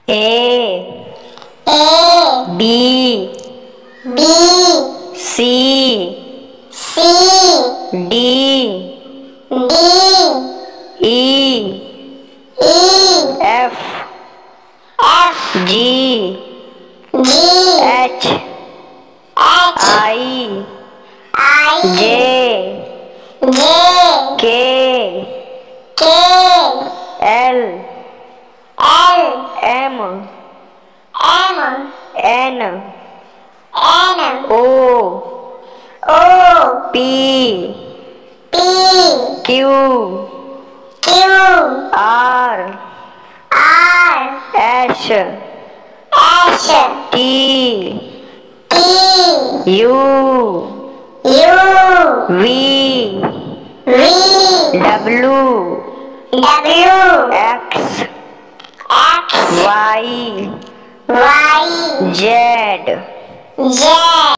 A A B B C C D D E E F F G G H H I I J J K K L L M M N N O O P P Q Q R R S S T T U U V V W W X X Y Y Z Z